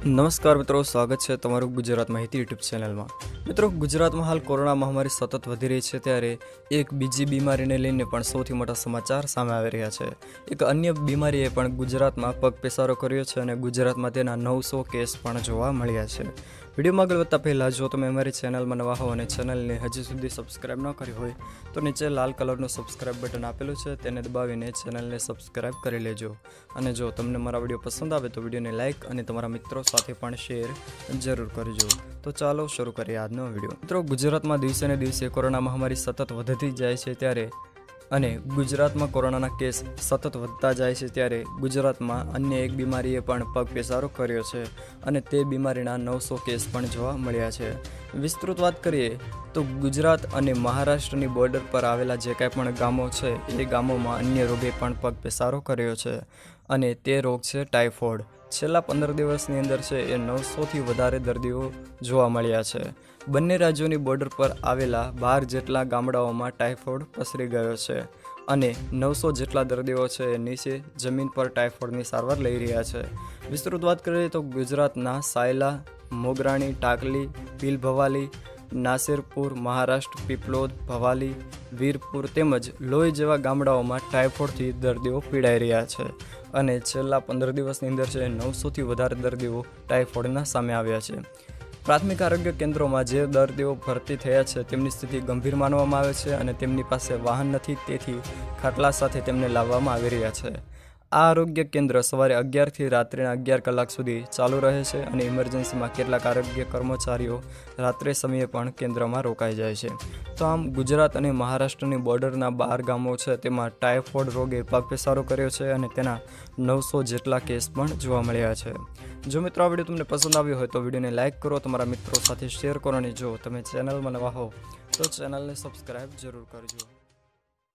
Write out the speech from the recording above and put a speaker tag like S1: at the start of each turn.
S1: नमस्कार मित्रों, स्वागत है तमारू गुजरात माहिती यूट्यूब चैनल में। मित्रों, गुजरात में हाल कोरोना महामारी सतत वधी रही है, त्यारे एक बीजी बीमारी ने लईने पण सौथी मोटा समाचार सामे आवी रह्या छे। एक अन्य बीमारीए पण गुजरात में पगपेसारो कर्यो छे अने गुजरात में तेना 900 केस पण जोवा मळ्या छे। वीडियो में आगळ वधता पहेला जो तमे अमारी चेनल में नवा हो अने चेनल ने हजी सुधी सब्सक्राइब न करी होय तो नीचे लाल कलरનું सब्सक्राइब बटन आपेલું છે તેને દબાવીને ચેનલને સબસ્ક્રાઇબ કરી લેજો। અને જો તમને મારા વિડીયો પસંદ આવે તો વિડીયોને લાઇક અને તમારા મિત્રો સાથે પણ શેર જરૂર કરજો। તો ચાલો શરૂ કરીએ આજનો વિડીયો। મિત્રો, ગુજરાતમાં દિવસે ને દિવસે કોરોના મહામારી સતત વધતી જાય છે ત્યારે અને ગુજરાતમાં કોરોનાના કેસ સતત વધતા જાય છે ત્યારે ગુજરાતમાં અન્ય એક બીમારીએ પણ પગપેસારો કર્યો છે અને તે બીમારીના 900 કેસ પણ જોવા મળ્યા છે। વિસ્તૃત વાત કરીએ તો ગુજરાત અને મહારાષ્ટ્રની બોર્ડર પર આવેલા જે કાંઈ પણ ગામો છે એ ગામોમાં અન્ય રોગે પણ પગપેસારો કર્યો છે અને તે રોગ છે ટાઇફોઇડ। છેલ્લા 15 દિવસની અંદર છે એ 900થી વધારે દર્દીઓ જોવા મળ્યા છે। બંને રાજ્યોની બોર્ડર પર આવેલા 12 જેટલા ગામડાઓમાં ટાઇફોઇડ પસરી ગયો છે અને 900 જેટલા દર્દીઓ છે એ નીચે જમીન પર ટાઇફોઇડની સારવાર લઈ રહ્યા છે। વિસ્તૃત વાત કરીએ તો ગુજરાતના સાયલા, મોગરાણી, ટાકલી, ભીલભવાલી, નાસિરપુર, મહારાષ્ટ્ર, પીપલોદ, ભવાલી, વીરપુર તેમજ લોહી જેવા ગામડાઓમાં ટાઇફોઇડથી દર્દીઓ પીડાઈ રહ્યા છે અને છેલ્લા 15 દિવસની અંદર છે 900થી વધારે દર્દીઓ ટાઇફોઇડના સામે આવ્યા છે। પ્રાથમિક આરોગ્ય કેન્દ્રોમાં જે દર્દીઓ ભરતી થયા છે તેમની સ્થિતિ ગંભીર માનવામાં આવે છે અને તેમની પાસે વાહન નથી, તેથી ખાટલા સાથે તેમને લાવવામાં આવી રહ્યા છે। આ આરોગ્ય કેન્દ્ર સવારે 11થી રાત્રિના 11 કલાક સુધી ચાલુ રહે છે અને ઇમરજન્સીમાં કેટલાક આરોગ્ય કર્મચારીઓ રાત્રે સમયે પણ કેન્દ્રમાં રોકાઈ જાય છે। તો આમ ગુજરાત અને મહારાષ્ટ્રની બોર્ડરના 12 ગામો છે તેમાં ટાઇફોઇડ રોગે પગપેસારો કર્યો છે અને તેના 900 જેટલા કેસ પણ જોવા મળ્યા છે। જો મિત્રો આ વિડીયો તમને પસંદ આવ્યો હોય તો વિડીયોને લાઇક કરો, તમારા મિત્રો સાથે શેર કરો અને જો તમે ચેનલમાં નવા હો તો ચેનલને સબસ્ક્રાઇબ જરૂર કરજો।